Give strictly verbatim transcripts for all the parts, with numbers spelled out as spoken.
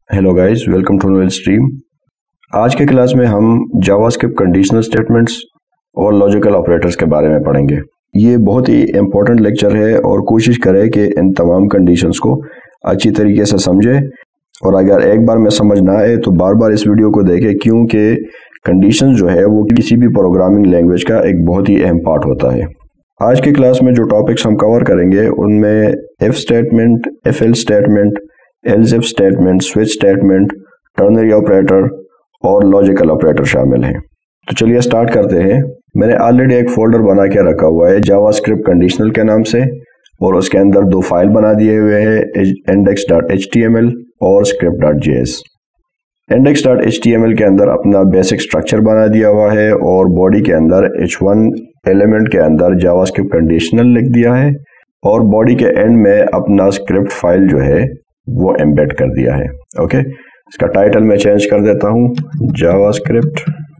Hello guys, welcome to novel stream. आज के class में हम जावास्क्रिप्ट कंडीशनल स्टेटमेंट्स और लॉजिकल ऑपरेटर्स के बारे में पढ़ेंगे। ये बहुत ही इम्पोर्टेंट लेक्चर है और कोशिश करें कि इन तमाम कंडीशंस को अच्छी तरीके से समझें, और अगर एक बार में समझ ना आए तो बार बार इस वीडियो को देखें, क्योंकि कंडीशंस जो है वो किसी भी प्रोग्रामिंग लैंग्वेज का एक बहुत ही अहम पार्ट होता है। आज के क्लास में जो टॉपिक्स हम कवर करेंगे उनमें if statement, if else statement, else if statement, switch statement, ternary operator और लॉजिकल ऑपरेटर शामिल हैं। तो चलिए स्टार्ट करते हैं। मैंने ऑलरेडी एक फोल्डर बना के रखा हुआ है जावास्क्रिप्ट कंडीशनल के नाम से, और उसके अंदर दो फाइल बना दिए हुए हैं, index dot H T M L और script dot J S. Index dot H T M L के अंदर अपना बेसिक स्ट्रक्चर बना दिया हुआ है और बॉडी के अंदर एच वन एलिमेंट के अंदर जावास्क्रिप्ट कंडीशनल लिख दिया है, और बॉडी के एंड में अपना स्क्रिप्ट फाइल जो है वो एम्बेड कर दिया है। ओके, इसका टाइटल मैं चेंज कर देता हूं, जावास्क्रिप्ट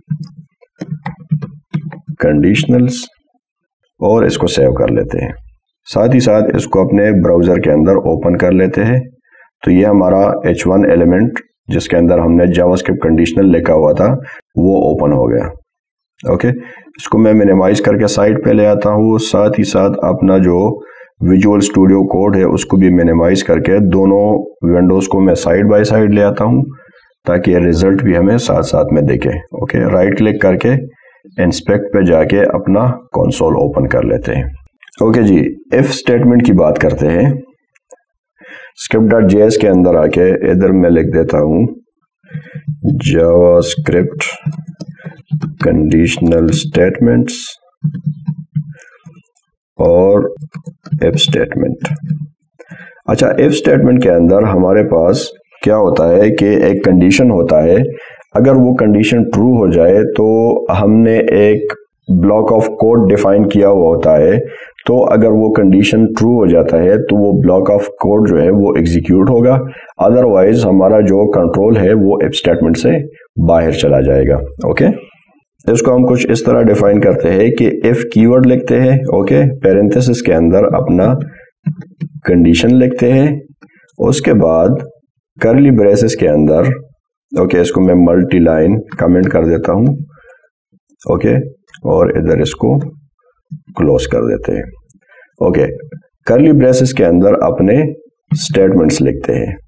कंडीशनल्स, और इसको सेव कर लेते हैं। साथ ही साथ इसको अपने ब्राउजर के अंदर ओपन कर लेते हैं। तो ये हमारा एच वन एलिमेंट जिसके अंदर हमने जावास्क्रिप्ट कंडीशनल लिखा हुआ था वो ओपन हो गया। ओके, इसको मैं मिनिमाइज करके साइड पे ले आता हूँ। साथ ही साथ अपना जो विजुअल स्टूडियो कोड है उसको भी मिनिमाइज करके दोनों विंडोज को मैं साइड बाय साइड ले आता हूँ, ताकि रिजल्ट भी हमें साथ साथ में दिखे। ओके, राइट क्लिक करके इंस्पेक्ट पे जाके अपना कंसोल ओपन कर लेते हैं। ओके जी, इफ स्टेटमेंट की बात करते हैं। स्क्रिप्ट डॉट जे एस के अंदर आके इधर मैं लिख देता हूँ जावास्क्रिप्ट कंडीशनल स्टेटमेंट्स और इफ स्टेटमेंट। अच्छा, इफ स्टेटमेंट के अंदर हमारे पास क्या होता है कि एक कंडीशन होता है। अगर वो कंडीशन ट्रू हो जाए तो हमने एक ब्लॉक ऑफ कोड डिफाइन किया हुआ होता है। तो अगर वो कंडीशन ट्रू हो जाता है तो वो ब्लॉक ऑफ कोड जो है वो एग्जीक्यूट होगा, अदरवाइज हमारा जो कंट्रोल है वो इफ स्टेटमेंट से बाहर चला जाएगा। ओके, इसको हम कुछ इस तरह डिफाइन करते हैं कि इफ कीवर्ड लिखते हैं, ओके, पैरेंथेसिस के अंदर अपना कंडीशन लिखते हैं, उसके बाद कर्ली ब्रेसेस के अंदर, ओके, इसको मैं मल्टी लाइन कमेंट कर देता हूं, ओके, और इधर इसको क्लोज कर देते हैं। ओके, कर्ली ब्रेसेस के अंदर अपने स्टेटमेंट्स लिखते हैं।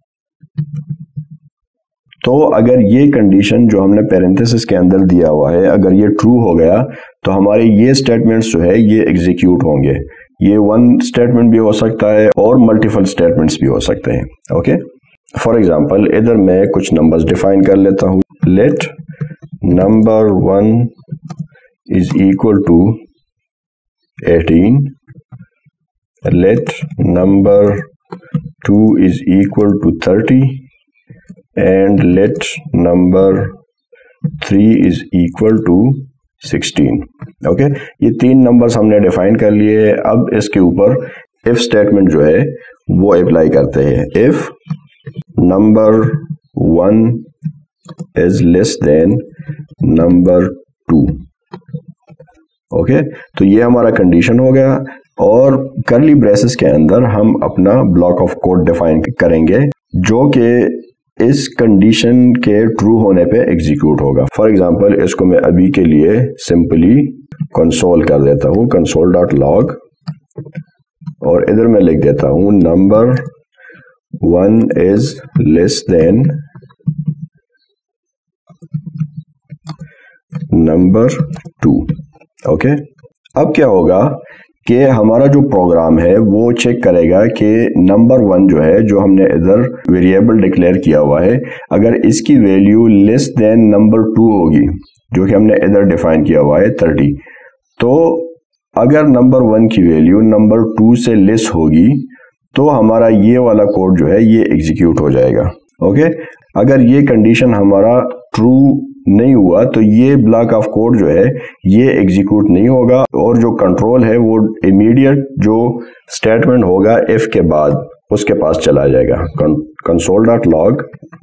तो अगर ये कंडीशन जो हमने पैरेंथेसिस के अंदर दिया हुआ है अगर ये ट्रू हो गया तो हमारे ये स्टेटमेंट्स जो है ये एग्जीक्यूट होंगे। ये वन स्टेटमेंट भी हो सकता है और मल्टीपल स्टेटमेंट्स भी हो सकते हैं। ओके, फॉर एग्जांपल इधर मैं कुछ नंबर्स डिफाइन कर लेता हूँ। Let number one is equal to eighteen, let number two is equal to thirty, and let number three is equal to sixteen. Okay, ये तीन नंबर्स हमने डिफाइन कर लिए। अब इसके ऊपर इफ स्टेटमेंट जो है वो अप्लाई करते हैं। If number one is less than number two, okay, तो ये हमारा कंडीशन हो गया, और कर्ली ब्रेसेस के अंदर हम अपना ब्लॉक ऑफ कोड डिफाइन करेंगे जो कि इस कंडीशन के ट्रू होने पे एग्जीक्यूट होगा। फॉर एग्जांपल इसको मैं अभी के लिए सिंपली कंसोल कर देता हूँ, कंसोल डॉट लॉग, और इधर मैं लिख देता हूँ number one is less than number two. Okay, अब क्या होगा कि हमारा जो प्रोग्राम है वो चेक करेगा कि नंबर वन जो है, जो हमने इधर वेरिएबल डिक्लेयर किया हुआ है, अगर इसकी value less than number two होगी जो कि हमने इधर डिफाइन किया हुआ है थर्टी, तो अगर नंबर वन की वैल्यू नंबर टू से लेस होगी तो हमारा ये वाला कोड जो है ये एग्जीक्यूट हो जाएगा। ओके, अगर ये कंडीशन हमारा ट्रू नहीं हुआ तो ये ब्लॉक ऑफ कोड जो है ये एग्जीक्यूट नहीं होगा, और जो कंट्रोल है वो इमीडिएट जो स्टेटमेंट होगा इफ के बाद उसके पास चला जाएगा। Console dot log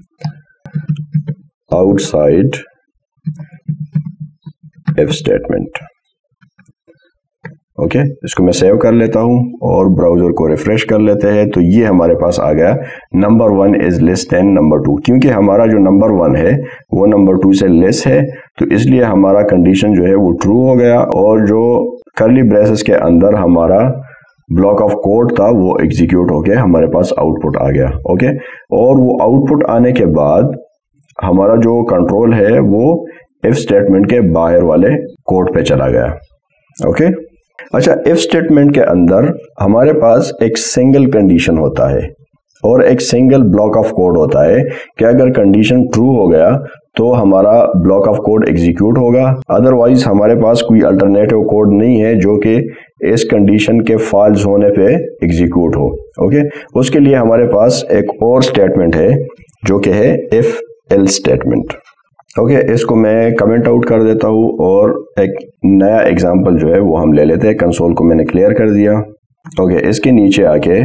outside if statement. Okay okay, इसको मैं सेव कर लेता हूं और ब्राउजर को रिफ्रेश कर लेते हैं। तो ये हमारे पास आ गया number one is less than number two, क्योंकि हमारा जो नंबर वन है वो नंबर टू से लेस है, तो इसलिए हमारा कंडीशन जो है वो ट्रू हो गया और जो कर्ली ब्रेसेस के अंदर हमारा ब्लॉक ऑफ कोड था वो एग्जीक्यूट हो गया, हमारे पास आउटपुट आ गया। Okay okay? और वो आउटपुट आने के बाद हमारा जो कंट्रोल है वो इफ स्टेटमेंट के बाहर वाले कोड पे चला गया। Okay okay? अच्छा, इफ स्टेटमेंट के अंदर हमारे पास एक सिंगल कंडीशन होता है और एक सिंगल ब्लॉक ऑफ कोड होता है कि अगर कंडीशन ट्रू हो गया तो हमारा ब्लॉक ऑफ कोड एग्जीक्यूट होगा, अदरवाइज हमारे पास कोई अल्टरनेटिव कोड नहीं है जो कि इस कंडीशन के फॉल्स होने पे एग्जीक्यूट हो। ओके, उसके लिए हमारे पास एक और स्टेटमेंट है जो कि है if else statement. Okay okay, इसको मैं कमेंट आउट कर देता हूँ और एक नया एग्जांपल जो है वो हम ले लेते हैं। कंसोल को मैंने क्लियर कर दिया। ओके okay, इसके नीचे आके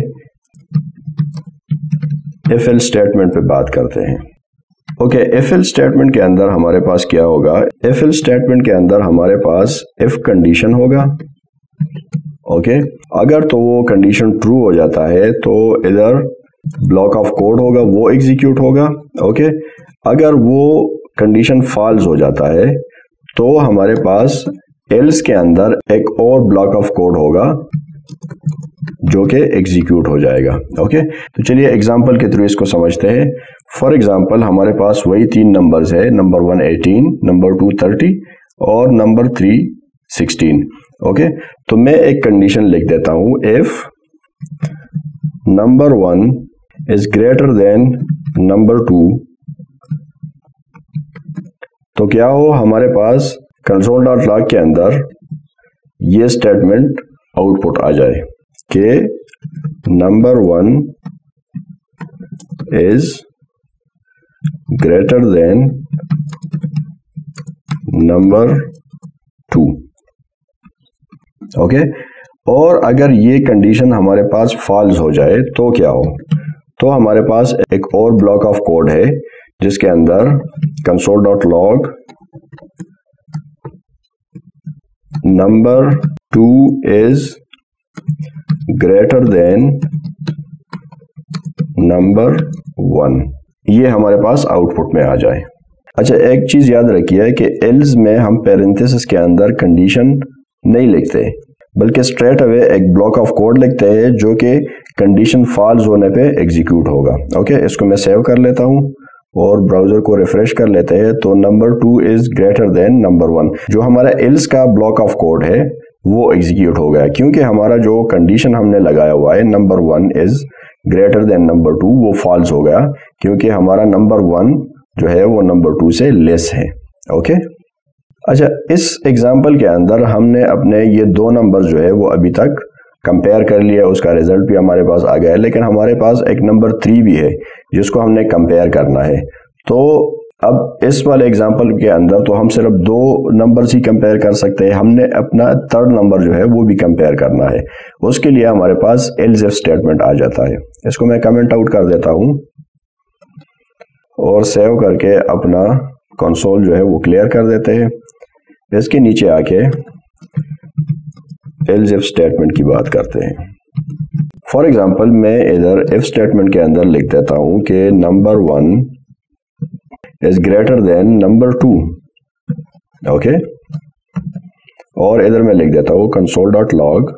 इफ एल्स स्टेटमेंट पे बात करते हैं। ओके, इफ एल्स स्टेटमेंट के अंदर हमारे पास क्या होगा? इफ एल्स स्टेटमेंट के अंदर हमारे पास इफ कंडीशन होगा। ओके okay, अगर तो वो कंडीशन ट्रू हो जाता है तो इधर ब्लॉक ऑफ कोड होगा वो एग्जीक्यूट होगा। ओके okay, अगर वो कंडीशन फॉल्स हो जाता है तो हमारे पास एल्स के अंदर एक और ब्लॉक ऑफ कोड होगा जो कि एग्जीक्यूट हो जाएगा। ओके, तो चलिए एग्जांपल के थ्रू इसको समझते हैं। फॉर एग्जांपल हमारे पास वही तीन नंबर्स है, number one eighteen, number two thirty और नंबर थ्री सिक्सटीन। ओके, तो मैं एक कंडीशन लिख देता हूं, if number one is greater than number two, तो क्या हो हमारे पास कंसोल डॉट लॉग के अंदर ये स्टेटमेंट आउटपुट आ जाए कि number one is greater than number two. Okay, और अगर ये कंडीशन हमारे पास फॉल्स हो जाए तो क्या हो? तो हमारे पास एक और ब्लॉक ऑफ कोड है जिसके अंदर console dot log number two is greater than number one, ये हमारे पास आउटपुट में आ जाए। अच्छा, एक चीज याद रखिए कि एल्स में हम पेरेंथेसिस के अंदर कंडीशन नहीं लिखते, बल्कि स्ट्रेट अवे एक ब्लॉक ऑफ कोड लिखते हैं जो कि कंडीशन फॉल्स होने पे एग्जीक्यूट होगा। ओके, इसको मैं सेव कर लेता हूं और ब्राउजर को रिफ्रेश कर लेते हैं। तो number two is greater than number one, जो हमारा एल्स का ब्लॉक ऑफ कोड है वो एग्जीक्यूट हो गया, क्योंकि हमारा जो कंडीशन हमने लगाया हुआ है number one is greater than number two वो फॉल्स हो गया, क्योंकि हमारा नंबर वन जो है वो नंबर टू से लेस है। ओके, अच्छा, इस एग्जाम्पल के अंदर हमने अपने ये दो नंबर जो है वो अभी तक कंपेयर कर लिया, उसका रिजल्ट भी हमारे पास आ गया है, लेकिन हमारे पास एक नंबर थ्री भी है जिसको हमने कंपेयर करना है। तो अब इस वाले एग्जांपल के अंदर तो हम सिर्फ दो नंबर्स ही कंपेयर कर सकते हैं, हमने अपना थर्ड नंबर जो है वो भी कंपेयर करना है। उसके लिए हमारे पास एल्स इफ स्टेटमेंट आ जाता है। इसको मैं कमेंट आउट कर देता हूं और सेव करके अपना कंसोल जो है वो क्लियर कर देते हैं। इसके नीचे आके एल्स इफ स्टेटमेंट की बात करते हैं। फॉर एग्जाम्पल मैं इधर इफ स्टेटमेंट के अंदर लिख देता हूं कि number one is greater than number two. Okay, और इधर मैं लिख देता हूं console dot log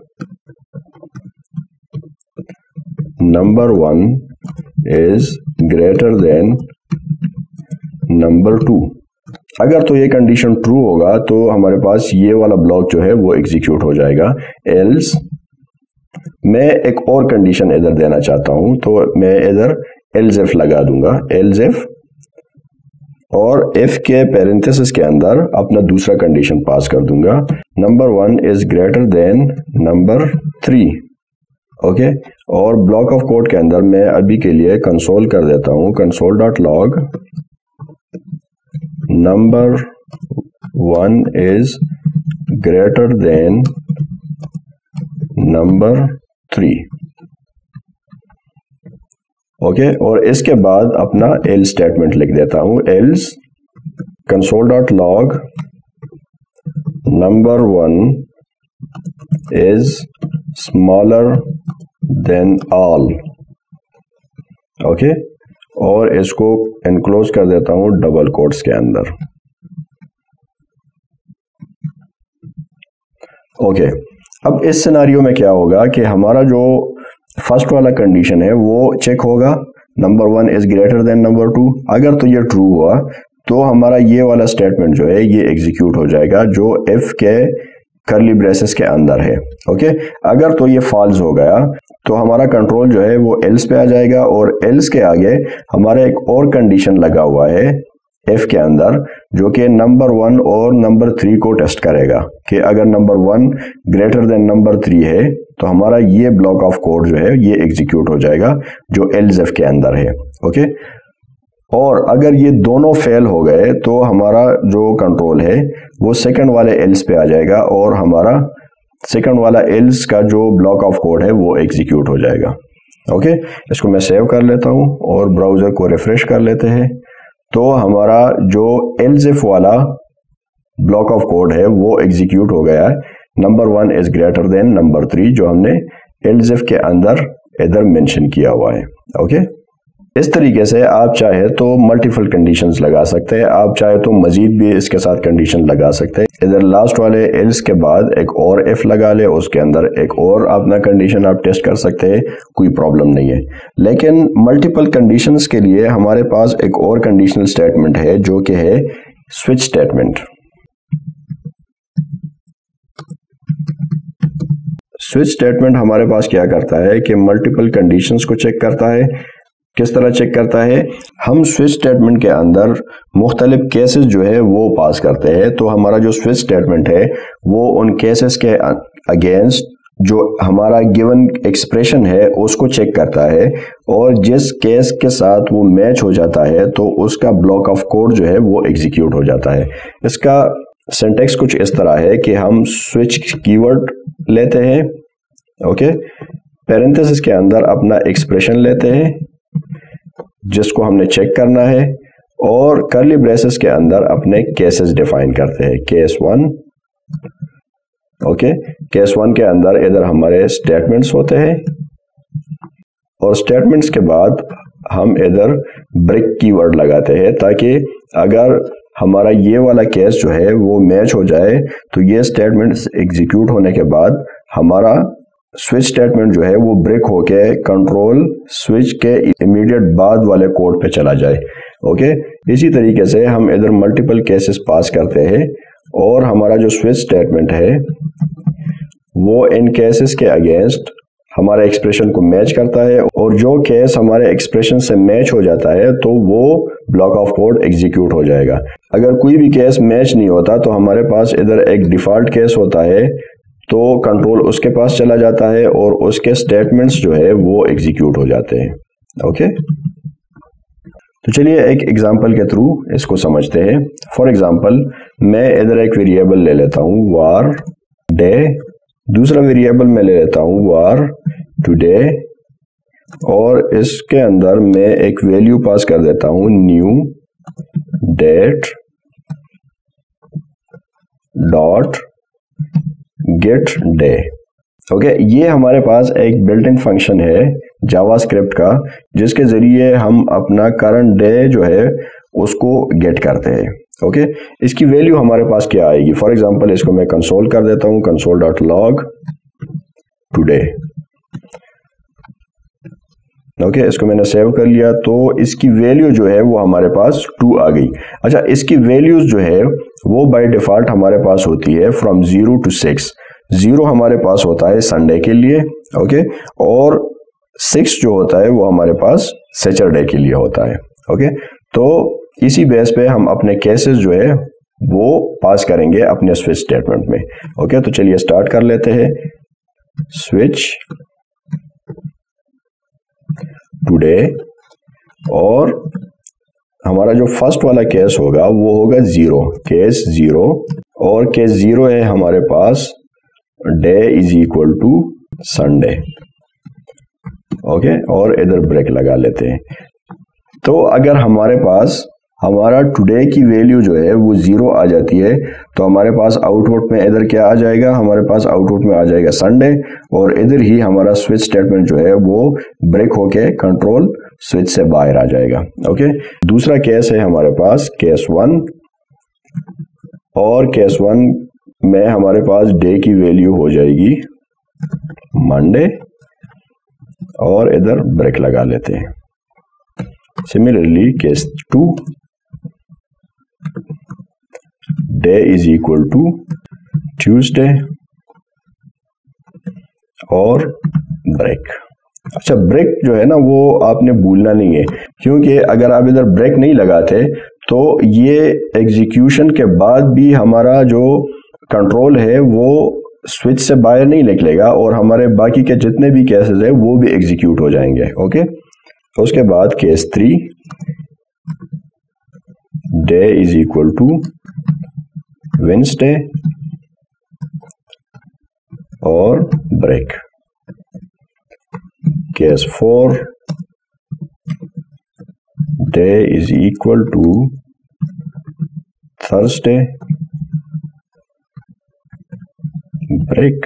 number one is greater than number two. अगर तो ये कंडीशन ट्रू होगा तो हमारे पास ये वाला ब्लॉक जो है वो एग्जीक्यूट हो जाएगा। एल्स मैं एक और कंडीशन इधर देना चाहता हूं, तो मैं इधर एल्स इफ लगा दूंगा, एल्स इफ, और इफ के पेरेंथेसिस के अंदर अपना दूसरा कंडीशन पास कर दूंगा, number one is greater than number three. Okay, और ब्लॉक ऑफ कोड के अंदर मैं अभी के लिए कंसोल कर देता हूं, console dot log number one is greater than number three. Okay, और इसके बाद अपना एल्स स्टेटमेंट लिख देता हूं, else console dot log number one is smaller than all, okay, और इसको एनक्लोज कर देता हूं डबल कोट्स के अंदर, ओके okay. अब इस सिनारियो में क्या होगा कि हमारा जो फर्स्ट वाला कंडीशन है वो चेक होगा, number one is greater than number two. अगर तो ये ट्रू हुआ तो हमारा ये वाला स्टेटमेंट जो है ये एग्जीक्यूट हो जाएगा जो इफ के करली ब्रेसेस के अंदर है, ओके okay? अगर तो ये फॉल्स हो गया तो हमारा कंट्रोल जो है वो एल्स पे आ जाएगा, और एल्स के आगे हमारा एक और कंडीशन लगा हुआ है एफ के अंदर जो कि नंबर वन और नंबर थ्री को टेस्ट करेगा कि अगर number one greater than number three है तो हमारा ये ब्लॉक ऑफ कोड जो है ये एग्जीक्यूट हो जाएगा जो एल्स एफ के अंदर है, ओके। और अगर ये दोनों फेल हो गए तो हमारा जो कंट्रोल है वो सेकंड वाले एल्स पे आ जाएगा और हमारा सेकंड वाला एल्स का जो ब्लॉक ऑफ कोड है वो एग्जीक्यूट हो जाएगा, ओके। इसको मैं सेव कर लेता हूँ और ब्राउजर को रिफ्रेश कर लेते हैं, तो हमारा जो एल्स इफ वाला ब्लॉक ऑफ कोड है वो एग्जीक्यूट हो गया है, number one is greater than number three जो हमने एल्स इफ के अंदर इधर मेंशन किया हुआ है, ओके। इस तरीके से आप चाहे तो मल्टीपल कंडीशंस लगा सकते हैं, आप चाहे तो मजीद भी इसके साथ कंडीशन लगा सकते हैं। इधर लास्ट वाले एल्स के बाद एक और इफ लगा ले, उसके अंदर एक और अपना कंडीशन आप टेस्ट कर सकते हैं, कोई प्रॉब्लम नहीं है। लेकिन मल्टीपल कंडीशंस के लिए हमारे पास एक और कंडीशनल स्टेटमेंट है जो कि है स्विच स्टेटमेंट। स्विच स्टेटमेंट हमारे पास क्या करता है कि मल्टीपल कंडीशंस को चेक करता है। किस तरह चेक करता है? हम स्विच स्टेटमेंट के अंदर मुख्तलिफ केसेस जो है वो पास करते हैं, तो हमारा जो स्विच स्टेटमेंट है वो उन केसेस के अगेंस्ट जो हमारा गिवन एक्सप्रेशन है उसको चेक करता है, और जिस केस के साथ वो मैच हो जाता है तो उसका ब्लॉक ऑफ कोड जो है वो एग्जीक्यूट हो जाता है। इसका सिंटैक्स कुछ इस तरह है कि हम स्विच कीवर्ड लेते हैं, ओके, पैरेंथेसिस के अंदर अपना एक्सप्रेशन लेते हैं जिसको हमने चेक करना है, और कर्ली ब्रेसेस के अंदर अपने केसेस डिफाइन करते हैं। Case one, okay, case one के अंदर इधर हमारे स्टेटमेंट्स होते हैं, और स्टेटमेंट्स के बाद हम इधर ब्रेक कीवर्ड लगाते हैं ताकि अगर हमारा ये वाला केस जो है वो मैच हो जाए तो ये स्टेटमेंट्स एग्जीक्यूट होने के बाद हमारा स्विच स्टेटमेंट जो है वो ब्रेक होके कंट्रोल स्विच के इमीडिएट बाद वाले कोड पे चला जाए, ओके। इसी तरीके से हम इधर मल्टीपल केसेस पास करते हैं, और हमारा जो स्विच स्टेटमेंट है वो इन केसेस के अगेंस्ट हमारे एक्सप्रेशन को मैच करता है, और जो केस हमारे एक्सप्रेशन से मैच हो जाता है तो वो ब्लॉक ऑफ कोड एग्जीक्यूट हो जाएगा। अगर कोई भी केस मैच नहीं होता तो हमारे पास इधर एक डिफॉल्ट केस होता है, तो कंट्रोल उसके पास चला जाता है और उसके स्टेटमेंट्स जो है वो एग्जीक्यूट हो जाते हैं, ओके। तो चलिए एक एग्जांपल के थ्रू इसको समझते हैं। फॉर एग्जांपल मैं इधर एक वेरिएबल ले लेता हूँ वार डे, दूसरा वेरिएबल मैं ले लेता हूँ वार टुडे, और इसके अंदर मैं एक वैल्यू पास कर देता हूँ new date dot get day, okay. ये हमारे पास एक बिल्ट इन फंक्शन है जावास्क्रिप्ट का जिसके जरिए हम अपना करंट डे जो है उसको गेट करते हैं, ओके। इसकी वैल्यू हमारे पास क्या आएगी? फॉर एग्जांपल इसको मैं कंसोल कर देता हूं, console dot log today, okay. इसको मैंने सेव कर लिया, तो इसकी वैल्यू जो है वो हमारे पास टू आ गई। अच्छा, इसकी वैल्यूज जो है वो बाय डिफॉल्ट हमारे पास होती है from zero to six. Zero हमारे पास होता है संडे के लिए, ओके, और सिक्स जो होता है वो हमारे पास सैटरडे के लिए होता है, ओके। तो इसी बेस पे हम अपने केसेस जो है वो पास करेंगे अपने स्विच स्टेटमेंट में, ओके। तो चलिए स्टार्ट कर लेते हैं। स्विच टुडे, और हमारा जो फर्स्ट वाला केस होगा वो होगा जीरो, केस जीरो, और केस जीरो है हमारे पास day is equal to Sunday, okay, और इधर ब्रेक लगा लेते हैं। तो अगर हमारे पास हमारा टुडे की वैल्यू जो है वो ज़ीरो आ जाती है, तो हमारे पास आउटपुट में इधर क्या आ जाएगा, हमारे पास आउटपुट में आ जाएगा संडे, और इधर ही हमारा स्विच स्टेटमेंट जो है वो ब्रेक होके कंट्रोल स्विच से बाहर आ जाएगा। ओके, दूसरा केस है हमारे पास केस वन, और केस वन में हमारे पास डे की वैल्यू हो जाएगी मंडे, और इधर ब्रेक लगा लेते हैं। Similarly case two, day is equal to Tuesday और ब्रेक। अच्छा, ब्रेक जो है ना वो आपने भूलना नहीं है, क्योंकि अगर आप इधर ब्रेक नहीं लगाते तो ये एग्जीक्यूशन के बाद भी हमारा जो कंट्रोल है वो स्विच से बाहर नहीं निकलेगा, और हमारे बाकी के जितने भी केसेस है वो भी एग्जीक्यूट हो जाएंगे। ओके, उसके बाद case three, day is equal to Wednesday और break. Case four, day is equal to Thursday, break.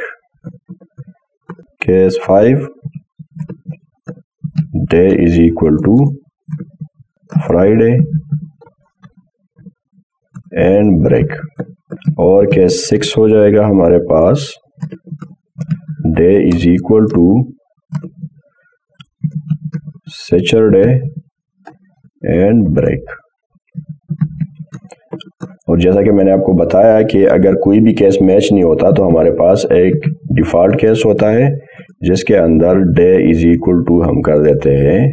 Case five, day is equal to Friday and break. और केस सिक्स हो जाएगा हमारे पास, day is equal to Saturday and break. और जैसा कि मैंने आपको बताया कि अगर कोई भी केस मैच नहीं होता तो हमारे पास एक डिफ़ॉल्ट केस होता है जिसके अंदर डे इज इक्वल टू हम कर देते हैं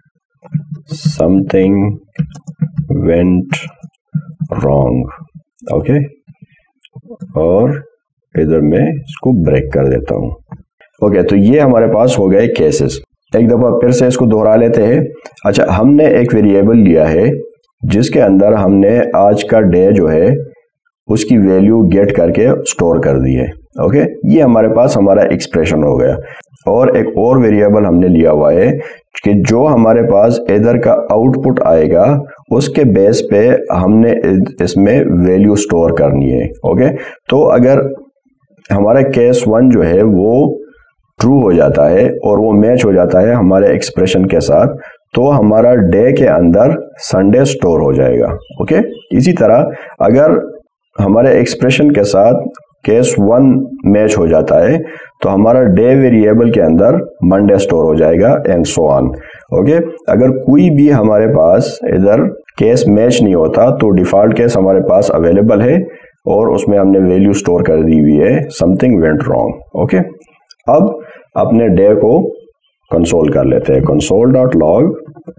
समथिंग वेंट रॉन्ग। ओके, और इधर मैं इसको ब्रेक कर देता हूँ। ओके okay, तो ये हमारे पास हो गए केसेस। एक दफ़ा फिर से इसको दोहरा लेते हैं। अच्छा, हमने एक वेरिएबल लिया है जिसके अंदर हमने आज का डे जो है उसकी वैल्यू गेट करके स्टोर कर दी है। ओके, ये हमारे पास हमारा एक्सप्रेशन हो गया। और एक और वेरिएबल हमने लिया हुआ है कि जो हमारे पास इधर का आउटपुट आएगा उसके बेस पे हमने इसमें वैल्यू स्टोर करनी है। ओके, तो अगर हमारा केस वन जो है वो ट्रू हो जाता है और वो मैच हो जाता है हमारे एक्सप्रेशन के साथ, तो हमारा डे के अंदर संडे स्टोर हो जाएगा। ओके, इसी तरह अगर हमारे एक्सप्रेशन के साथ केस वन मैच हो जाता है तो हमारा डे वेरिएबल के अंदर मंडे स्टोर हो जाएगा एंड सो ऑन। ओके, अगर कोई भी हमारे पास इधर केस मैच नहीं होता तो डिफॉल्ट केस हमारे पास अवेलेबल है और उसमें हमने वैल्यू स्टोर कर दी हुई है समथिंग वेंट रॉन्ग। ओके, अब अपने डे को कंसोल कर लेते हैं, कंसोल डॉट लॉग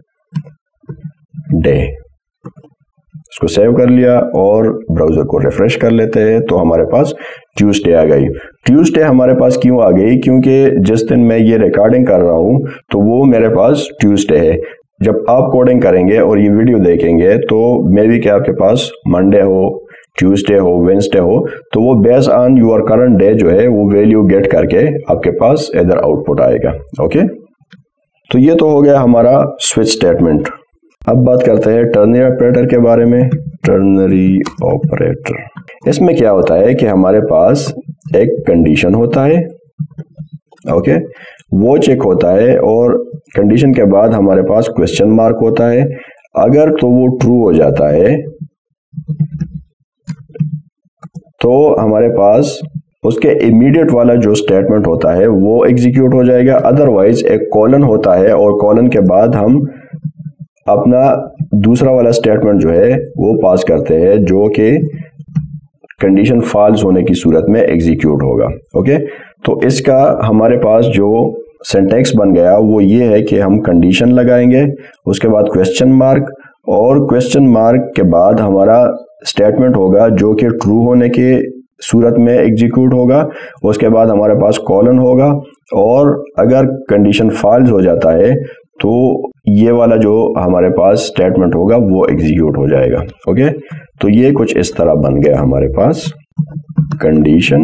डे। इसको सेव कर लिया और ब्राउजर को रिफ्रेश कर लेते हैं तो हमारे पास ट्यूसडे आ गई। ट्यूसडे हमारे पास क्यों आ गई? क्योंकि जिस दिन मैं ये रिकॉर्डिंग कर रहा हूँ तो वो मेरे पास ट्यूसडे है। जब आप कोडिंग करेंगे और ये वीडियो देखेंगे तो मे बी कि आपके पास मंडे हो, ट्यूसडे हो, वेडनेसडे हो, तो वो based on your current day जो है वो वैल्यू गेट करके आपके पास इधर आउटपुट आएगा। ओके, तो ये तो हो गया हमारा स्विच स्टेटमेंट। अब बात करते हैं टर्नरी ऑपरेटर के बारे में। टर्नरी ऑपरेटर, इसमें क्या होता है कि हमारे पास एक कंडीशन होता है। ओके, वो चेक होता है और कंडीशन के बाद हमारे पास क्वेश्चन मार्क होता है। अगर तो वो ट्रू हो जाता है तो हमारे पास उसके इमीडिएट वाला जो स्टेटमेंट होता है वो एग्जीक्यूट हो जाएगा। अदरवाइज एक कॉलन होता है और कॉलन के बाद हम अपना दूसरा वाला स्टेटमेंट जो है वो पास करते हैं जो कि कंडीशन फॉल्स होने की सूरत में एग्जीक्यूट होगा। ओके, तो इसका हमारे पास जो सिंटैक्स बन गया वो ये है कि हम कंडीशन लगाएंगे, उसके बाद क्वेश्चन मार्क, और क्वेश्चन मार्क के बाद हमारा स्टेटमेंट होगा जो कि ट्रू होने के सूरत में एग्जीक्यूट होगा। उसके बाद हमारे पास कॉलन होगा और अगर कंडीशन फॉल्स हो जाता है तो ये वाला जो हमारे पास स्टेटमेंट होगा वो एग्जीक्यूट हो जाएगा। ओके, तो ये कुछ इस तरह बन गया हमारे पास condition,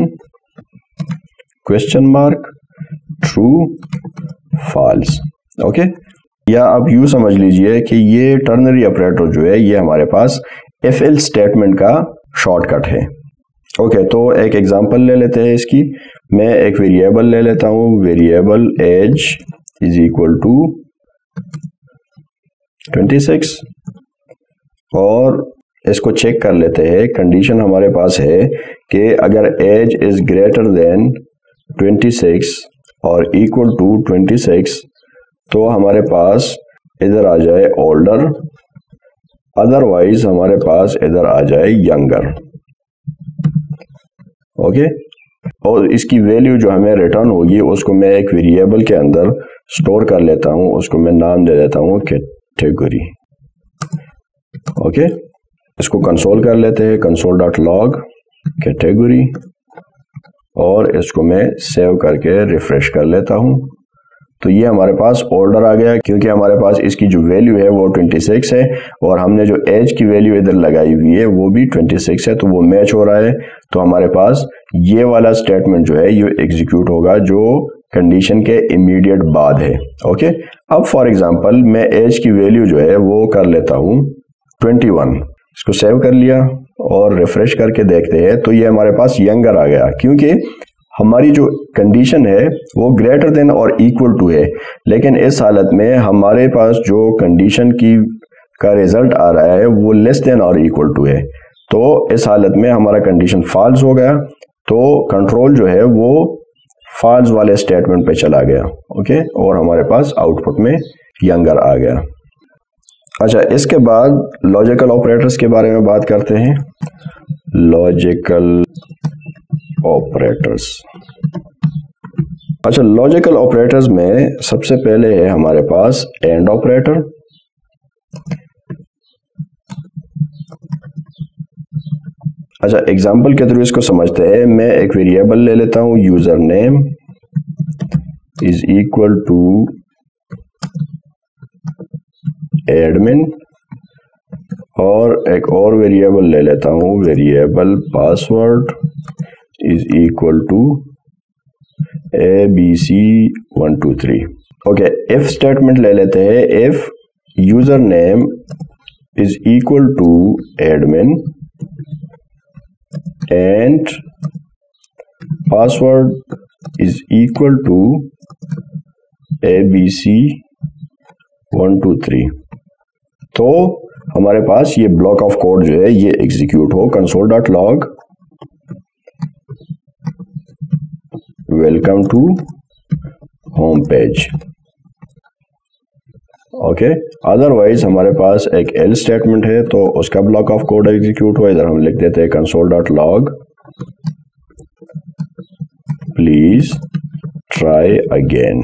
question mark, true, false. Okay, या आप यूँ समझ लीजिए कि ये टर्नरी ऑपरेटर जो है ये हमारे पास एफ एल स्टेटमेंट का शॉर्टकट है। ओके, तो एक एग्जांपल ले लेते हैं इसकी। मैं एक वेरिएबल ले लेता हूँ, variable age is equal to twenty six, और इसको चेक कर लेते हैं। कंडीशन हमारे पास है कि अगर age is greater than twenty six और इक्वल टू ट्वेंटी सिक्स तो हमारे पास इधर आ जाए ओल्डर, अदरवाइज हमारे पास इधर आ जाए यंगर। ओके, और इसकी वैल्यू जो हमें रिटर्न होगी उसको मैं एक वेरिएबल के अंदर स्टोर कर लेता हूँ, उसको मैं नाम दे देता हूँ कैटेगरी। ओके, इसको कंसोल कर लेते हैं, कंसोल डॉट लॉग कैटेगरी, और इसको मैं सेव करके रिफ्रेश कर लेता हूँ। तो ये हमारे पास ओल्डर आ गया, क्योंकि हमारे पास इसकी जो वैल्यू है वो ट्वेंटी सिक्स है और हमने जो एज की वैल्यू इधर लगाई हुई है वो भी ट्वेंटी सिक्स है, तो वो मैच हो रहा है। तो हमारे पास ये वाला स्टेटमेंट जो है ये एग्जीक्यूट होगा जो कंडीशन के इमीडिएट बाद है। ओके, अब फॉर एग्जांपल मैं एज की वैल्यू जो है वो कर लेता हूँ ट्वेंटी वन, इसको सेव कर लिया और रिफ्रेश करके देखते हैं तो ये हमारे पास यंगर आ गया, क्योंकि हमारी जो कंडीशन है वो ग्रेटर देन और इक्वल टू है, लेकिन इस हालत में हमारे पास जो कंडीशन की का रिजल्ट आ रहा है वो लेस देन और इक्वल टू है। तो इस हालत में हमारा कंडीशन फॉल्स हो गया, तो कंट्रोल जो है वो फॉल्स वाले स्टेटमेंट पे चला गया। ओके, और हमारे पास आउटपुट में यंगर आ गया। अच्छा, इसके बाद लॉजिकल ऑपरेटर्स के बारे में बात करते हैं। लॉजिकल ऑपरेटर्स, अच्छा लॉजिकल ऑपरेटर्स में सबसे पहले है हमारे पास एंड ऑपरेटर। अच्छा, एग्जांपल के थ्रू इसको समझते हैं। मैं एक वेरिएबल ले लेता हूं, user name is equal to admin, और एक और वेरिएबल ले लेता हूं, variable password is equal to A B C one two three. Okay, if statement ले लेते हैं। If user name is equal to admin and password is equal to A B C one two three, तो हमारे पास ये block of code जो है ये execute हो। Console dot log welcome to home page. Okay, otherwise हमारे पास एक एल स्टेटमेंट है तो उसका ब्लॉक ऑफ कोड एग्जीक्यूट हो। इधर हम लिख देते हैं console dot log please try again.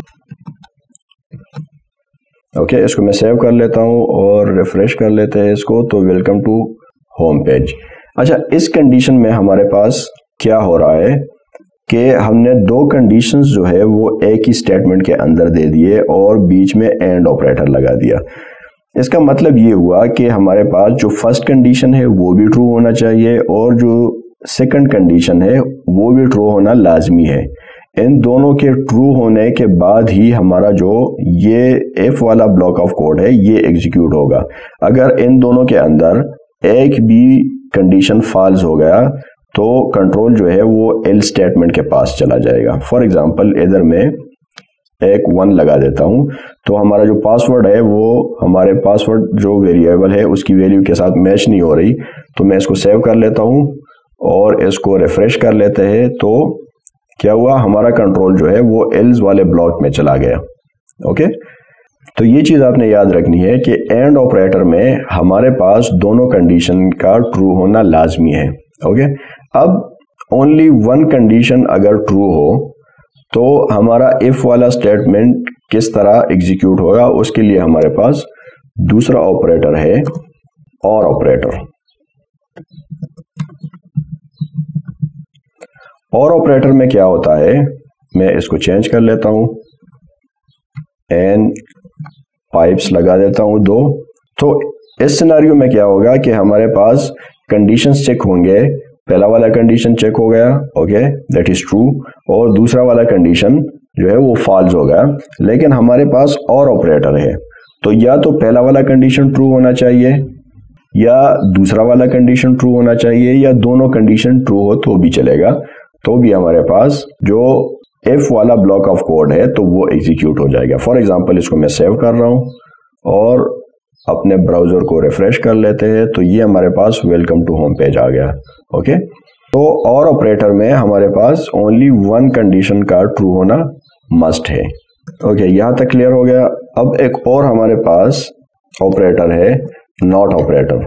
Okay okay, इसको मैं सेव कर लेता हूं और रिफ्रेश कर लेते हैं इसको, तो वेलकम टू होम पेज। अच्छा, इस कंडीशन में हमारे पास क्या हो रहा है कि हमने दो कंडीशंस जो है वो एक ही स्टेटमेंट के अंदर दे दिए और बीच में एंड ऑपरेटर लगा दिया। इसका मतलब ये हुआ कि हमारे पास जो फर्स्ट कंडीशन है वो भी ट्रू होना चाहिए और जो सेकंड कंडीशन है वो भी ट्रू होना लाजमी है। इन दोनों के ट्रू होने के बाद ही हमारा जो ये एफ वाला ब्लॉक ऑफ कोड है ये एग्जीक्यूट होगा। अगर इन दोनों के अंदर एक भी कंडीशन फॉल्स हो गया तो कंट्रोल जो है वो एल स्टेटमेंट के पास चला जाएगा। फॉर एग्जांपल इधर मैं एक वन लगा देता हूं तो हमारा जो पासवर्ड है वो हमारे पासवर्ड जो वेरिएबल है उसकी वैल्यू के साथ मैच नहीं हो रही, तो मैं इसको सेव कर लेता हूं और इसको रिफ्रेश कर लेते हैं। तो क्या हुआ, हमारा कंट्रोल जो है वो एल्स वाले ब्लॉक में चला गया। ओके, तो ये चीज आपने याद रखनी है कि एंड ऑपरेटर में हमारे पास दोनों कंडीशन का ट्रू होना लाजमी है। ओके, अब ओनली वन कंडीशन अगर ट्रू हो तो हमारा इफ वाला स्टेटमेंट किस तरह एग्जीक्यूट होगा, उसके लिए हमारे पास दूसरा ऑपरेटर है और ऑपरेटर। और ऑपरेटर में क्या होता है, मैं इसको चेंज कर लेता हूं, एन पाइप्स लगा देता हूं दो। तो इस सिनेरियो में क्या होगा कि हमारे पास कंडीशंस चेक होंगे। पहला वाला कंडीशन चेक हो गया, ओके दैट इज ट्रू, और दूसरा वाला कंडीशन जो है वो फॉल्स हो गया, लेकिन हमारे पास और ऑपरेटर है तो या तो पहला वाला कंडीशन ट्रू होना चाहिए या दूसरा वाला कंडीशन ट्रू होना चाहिए या दोनों कंडीशन ट्रू हो तो भी चलेगा, तो भी हमारे पास जो इफ वाला ब्लॉक ऑफ कोड है तो वो एग्जीक्यूट हो जाएगा। फॉर एग्जांपल इसको मैं सेव कर रहा हूँ और अपने ब्राउजर को रिफ्रेश कर लेते हैं, तो ये हमारे पास वेलकम टू होम पेज आ गया। ओके, तो और ऑपरेटर में हमारे पास ओनली वन कंडीशन का ट्रू होना मस्ट है। ओके, यहाँ तक क्लियर हो गया। अब एक और हमारे पास ऑपरेटर है नॉट ऑपरेटर।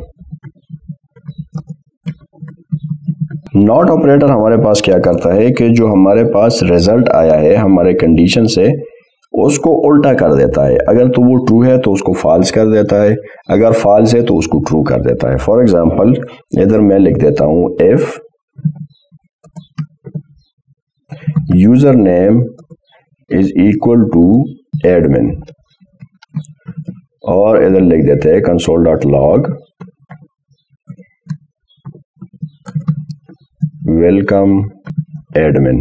नॉट ऑपरेटर हमारे पास क्या करता है कि जो हमारे पास रिजल्ट आया है हमारे कंडीशन से उसको उल्टा कर देता है। अगर तो वो ट्रू है तो उसको फॉल्स कर देता है, अगर फॉल्स है तो उसको ट्रू कर देता है। फॉर एग्जांपल इधर मैं लिख देता हूं if user name is equal to admin और इधर लिख देते हैं console dot log welcome admin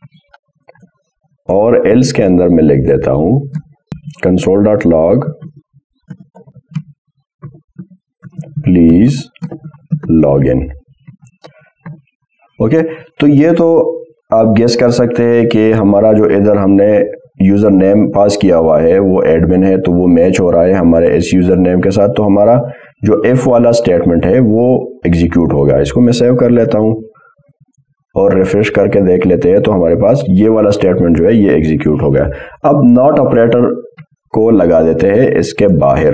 और एल्स के अंदर मैं लिख देता हूं console dot log please log in. Okay, तो ये तो आप गेस कर सकते हैं कि हमारा जो इधर हमने यूजर नेम पास किया हुआ है वो एडमिन है, तो वो मैच हो रहा है हमारे इस यूजर नेम के साथ, तो हमारा जो इफ वाला स्टेटमेंट है वो एग्जीक्यूट होगा। इसको मैं सेव कर लेता हूं और रिफ्रेश करके देख लेते हैं, तो हमारे पास ये वाला स्टेटमेंट जो है ये एग्जीक्यूट हो गया। अब नॉट ऑपरेटर को लगा देते हैं इसके बाहर।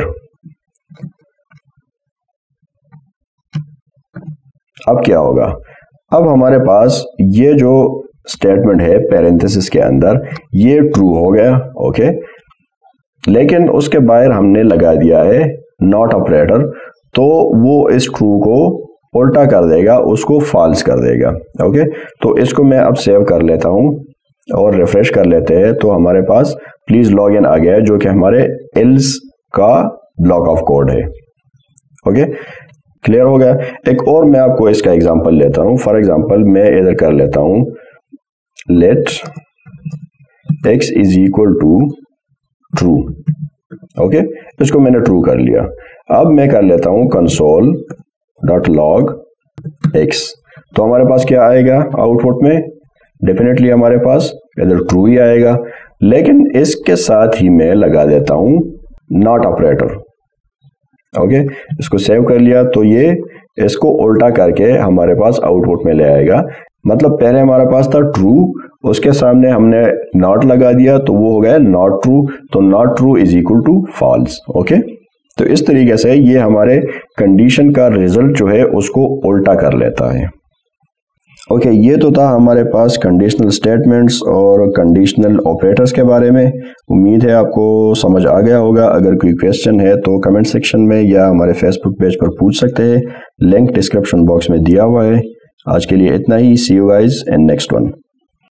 अब क्या होगा, अब हमारे पास ये जो स्टेटमेंट है पैरेंथेसिस के अंदर ये ट्रू हो गया। ओके, लेकिन उसके बाहर हमने लगा दिया है नॉट ऑपरेटर, तो वो इस ट्रू को उल्टा कर देगा, उसको फॉल्स कर देगा। ओके, तो इसको मैं अब सेव कर लेता हूं और रिफ्रेश कर लेते हैं, तो हमारे पास प्लीज लॉग इन आ गया है जो कि हमारे एल्स का ब्लॉक ऑफ कोड है। ओके, क्लियर हो गया। एक और मैं आपको इसका एग्जांपल लेता हूं। फॉर एग्जांपल मैं इधर कर लेता हूं let x is equal to true. Okay, इसको मैंने ट्रू कर लिया। अब मैं कर लेता हूं कंसोल डॉट लॉग x, तो हमारे पास क्या आएगा आउटपुट में, डेफिनेटली हमारे पास इधर ट्रू ही आएगा, लेकिन इसके साथ ही मैं लगा देता हूं नॉट ऑपरेटर। ओके, इसको सेव कर लिया, तो ये इसको उल्टा करके हमारे पास आउटपुट में ले आएगा। मतलब पहले हमारे पास था ट्रू, उसके सामने हमने नॉट लगा दिया तो वो हो गया नॉट ट्रू, तो not true is equal to false. Okay, तो इस तरीके से ये हमारे कंडीशन का रिजल्ट जो है उसको उल्टा कर लेता है। ओके, ये तो था हमारे पास कंडीशनल स्टेटमेंट्स और कंडीशनल ऑपरेटर्स के बारे में। उम्मीद है आपको समझ आ गया होगा। अगर कोई क्वेश्चन है तो कमेंट सेक्शन में या हमारे फेसबुक पेज पर पूछ सकते हैं, लिंक डिस्क्रिप्शन बॉक्स में दिया हुआ है। आज के लिए इतना ही। See you guys in next one.